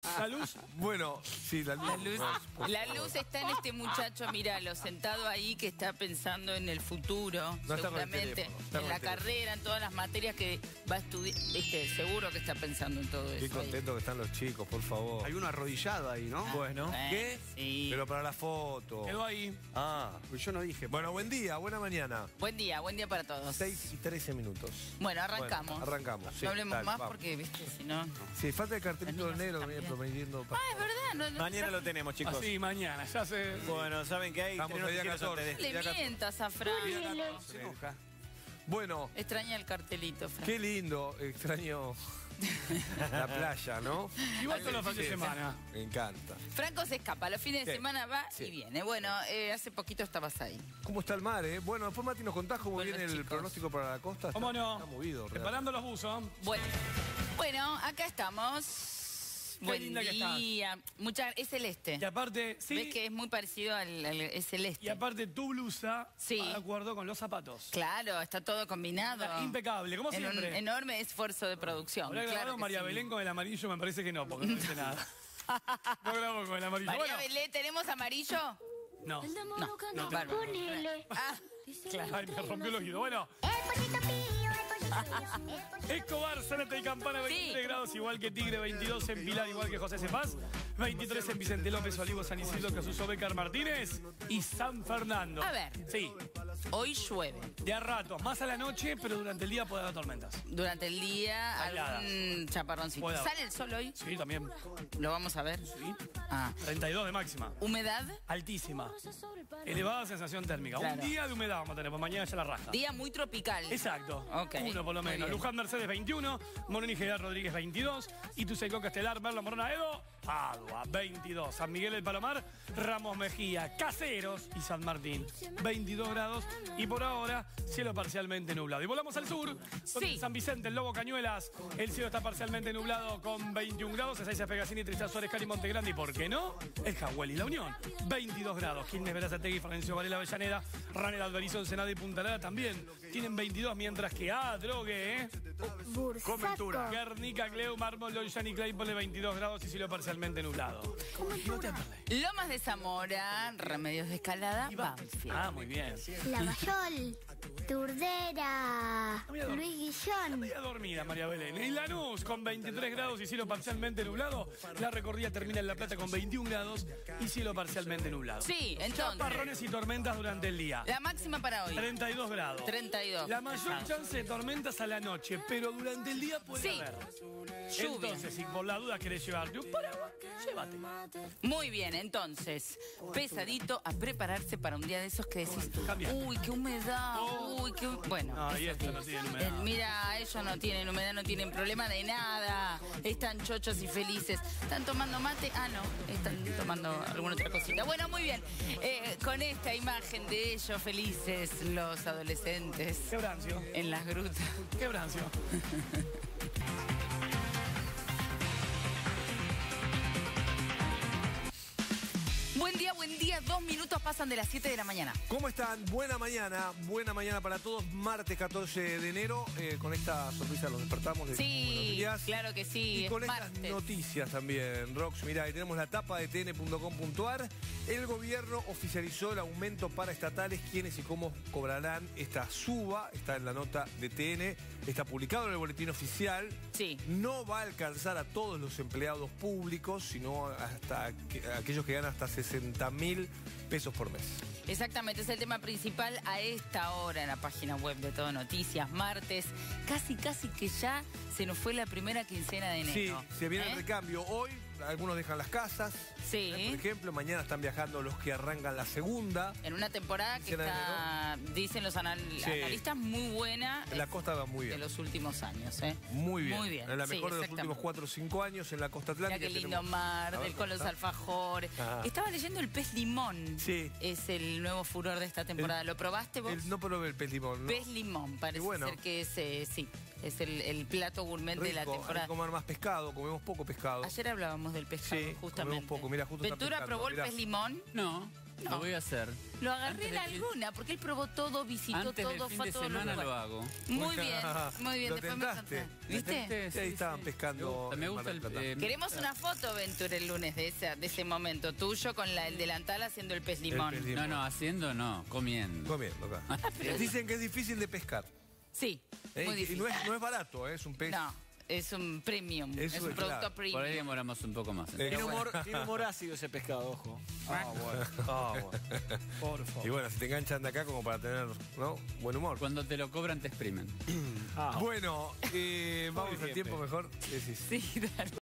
¿La luz? Bueno, sí, la luz. La luz está en este muchacho, míralo, sentado ahí que está pensando en el futuro, No está con el seguramente, teléfono, está en con la el teléfono. carrera, en todas las materias que va a estudiar. Viste, seguro que está pensando en todo eso. Qué contento que están los chicos, por favor. Hay uno arrodillado ahí, ¿no? Bueno. ¿Qué? Sí. Pero para la foto. Quedó ahí. Ah. Pues yo no dije. Bueno, buen día, buena mañana. Buen día para todos. 6:13 minutos. Bueno, arrancamos. Bueno, arrancamos, sí, No hablemos dale, más vamos. porque, viste, si no... Sí, falta el cartelito Las niñas negro se que viene cambian. prometiendo. Ah, es verdad. No, Mañana lo tenemos, chicos. Así, mañana. Ya se... Bueno, ¿saben qué hay? Estamos Tenemos el día noticieros 14. antes de- le mientas a Fran. Se enoja. Bueno, Extraña el cartelito, Fran. qué lindo, extraño la playa, ¿no? Igual todos los fines de Sí, semana. Me encanta. Franco se escapa, los fines de Sí. semana va Sí. y viene. Bueno, hace poquito estabas ahí. ¿Cómo está el mar, Bueno, después Mati nos contás cómo Bueno, viene el chicos. pronóstico para la costa. ¿Cómo no? Está movido. realmente. Preparando los buzos. Bueno, acá estamos. Qué Buen linda que día. Es celeste. Y aparte, sí. ¿Ves que es muy parecido es celeste? Y aparte, tu blusa Sí. va de acuerdo con los zapatos. Claro, está todo combinado. Impecable, como En un siempre. enorme esfuerzo de producción. ¿Habrá grabado Claro que María sí. Belén con el amarillo? Me parece que no, porque no dice nada. No grabó con el amarillo. María Bueno, Belén, ¿tenemos amarillo? no. No, bárbaro. Ah, claro. Ay, me rompió el oído. Bueno, Escobar, Zárate y Campana, 23 Sí. grados, igual que Tigre, 22 en Pilar, igual que José Cepaz, 23 en Vicente López, Olivo, San Isidro, Casuso, Becar, Martínez y San Fernando. A ver. Sí, Hoy llueve. de a ratos, más a la noche, pero durante el día puede haber tormentas. Durante el día, Aisladas. algún chaparroncito. Puede haber. ¿Sale el sol hoy? Sí, también. Lo vamos a ver. Sí. Ah. 32 de máxima. ¿Humedad? Altísima. Elevada sensación térmica. Claro. Un día de humedad vamos a tener, pues mañana ya la raja. Día muy tropical. Exacto. Ok, Uno por lo muy menos. bien. Luján Mercedes 21, Moroni General Rodríguez 22, Ituzaingó Castelar, Merlo Morona Edo, Padua 22, San Miguel del Palomar, Ramos Mejía, Caseros y San Martín 22 grados y por ahora cielo parcialmente nublado. Y volamos al sur, donde Sí. en San Vicente, el Lobo Cañuelas, el cielo está parcialmente nublado con 21 grados, Ezeiza Pegasini, Tristán Suárez, Cali, Montegrande y ¿por qué no? El Jahuel y La Unión 22 grados, Quilmes, Verazategui, Florencio Varela, Avellaneda, Ranel, Alberizo, Ensenada y Punta Lara también tienen 22, mientras que Drogue, Coventura. Guernica, Cleu, Mármol, Loyani, Claypole, 22 grados y cielo parcialmente nublado. No te perdés. Lomas de Zamora, Remedios de Escalada, Banfield. Ah, muy bien. Lavallol, Turdera, Luis Guillón. Media dormida, María Belén. En Lanús, con 23 grados y cielo parcialmente nublado. La recorrida termina en La Plata con 21 grados y cielo parcialmente nublado. Sí, entonces. Chaparrones y tormentas durante el día. La máxima para hoy. 32 grados. 32. La mayor chance de tormentas a la noche, pero durante el día puede Sí. haber. Lluvia. Entonces, si por la duda querés llevarte un paraguas, llévate. Muy bien, entonces, pesadito a prepararse para un día de esos que decís, Cambia. uy, qué humedad, uy, qué... Bueno, No, y esto no tiene humedad. mira, ellos no tienen humedad, no tienen problema de nada, están chochos y felices. ¿Están tomando mate? Ah, no, están tomando alguna otra cosita. Bueno, muy bien, con esta imagen de ellos felices, los adolescentes Qué brancio. en las grutas. Qué brancio. Buen día, 2 minutos pasan de las 7 de la mañana. ¿Cómo están? Buena mañana para todos. Martes 14 de enero, con esta sorpresa los despertamos. De Sí, buenos días. claro que sí, Y con es estas martes. noticias también, Rox. Mirá, ahí tenemos la tapa de tn.com.ar. El gobierno oficializó el aumento para estatales, quiénes y cómo cobrarán esta suba. Está en la nota de TN, está publicado en el boletín oficial. Sí. No va a alcanzar a todos los empleados públicos, sino hasta aquellos que ganan hasta 60.000 pesos por mes. Exactamente, es el tema principal a esta hora en la página web de Todo Noticias, martes. Casi que ya se nos fue la primera quincena de Sí, enero. se viene el recambio. Hoy algunos dejan las casas. Sí. Por ejemplo, mañana están viajando los que arrancan la segunda. En una temporada que Quincena de está, dicen los analistas, muy buena. En la costa va muy De bien. los últimos años, ¿eh? Muy bien. Muy bien. Es la Sí, mejor de los exactamente. últimos 4 o 5 años en la costa Mira atlántica. qué lindo tenemos- mar, A ver, con los ¿está? alfajores. Ah. Estaba leyendo el pez limón. Sí. Es el nuevo furor de esta temporada. ¿Lo probaste vos? No probé el pez limón, ¿no? Pez limón, parece Y bueno. ser que es, sí, es el plato gourmet de la Rico, hay temporada. que comer más pescado, comemos poco pescado. Ayer hablábamos del pescado, Sí, justamente. comemos poco. Mira, justo está ¿Ventura pescando, probó el mirá. pez limón? No. No. Lo voy a hacer. Lo agarré Antes en de- alguna, porque él probó todo, visitó Antes todo, del fin fue a de todos los semana lo lugares. hago. Muy bien, muy bien. Lo Después me tentaste. contás. ¿Viste? Sí, ahí estaban pescando. Me en gusta Mar el... del Plata. Queremos una foto, Ventura, el lunes de ese momento tuyo con el delantal haciendo el pez limón. pez limón. No, haciendo no, comiendo. Comiendo acá. pero- Dicen que es difícil de pescar. Sí, muy Y difícil. no es barato, es un pez. No, es un premium, Es es un un- producto claro. premium. Por ahí demoramos un poco más. Eh, Tiene humor ácido ese pescado, ojo. Por favor. Y bueno, si te enganchan de acá como para tener, ¿no? Buen humor. Cuando te lo cobran te exprimen. Bueno, vamos al bien, tiempo Pe. mejor. Decís. Sí, dale.